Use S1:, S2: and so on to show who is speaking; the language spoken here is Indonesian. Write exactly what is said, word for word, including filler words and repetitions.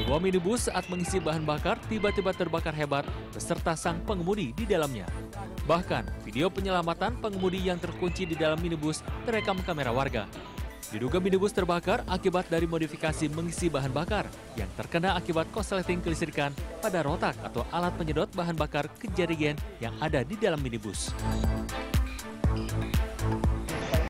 S1: Sebuah minibus saat mengisi bahan bakar tiba-tiba terbakar hebat beserta sang pengemudi di dalamnya. Bahkan, video penyelamatan pengemudi yang terkunci di dalam minibus terekam kamera warga. Diduga minibus terbakar akibat dari modifikasi mengisi bahan bakar yang terkena akibat korsleting kelistrikan pada rotak atau alat penyedot bahan bakar kejadian yang ada di dalam minibus.